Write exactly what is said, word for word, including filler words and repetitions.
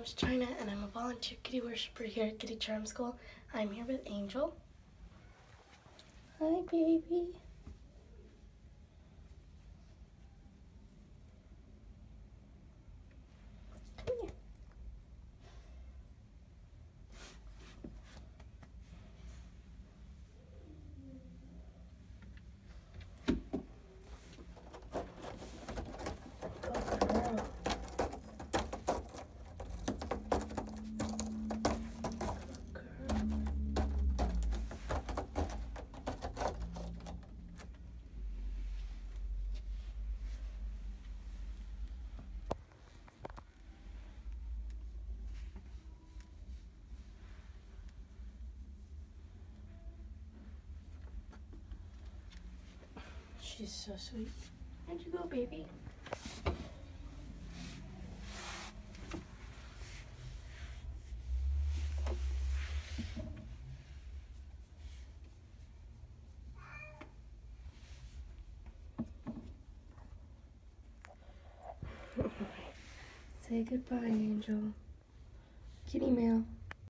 name's China, and I'm a volunteer kitty worshiper here at Kitty Charm School. I'm here with Angel. Hi, baby. Come here. Good girl. She's so sweet. Where'd you go, baby? Say goodbye, Angel. Kitty mail.